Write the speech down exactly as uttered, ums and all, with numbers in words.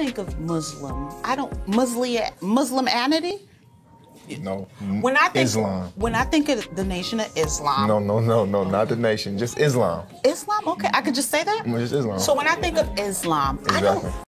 think of Muslim, I don't Muslim Muslimanity. No. When I think Islam. When I think of the nation of Islam. No, no, no, no, not the nation. Just Islam. Islam. Okay, I could just say that. Just Islam. So when I think of Islam, exactly. I don't.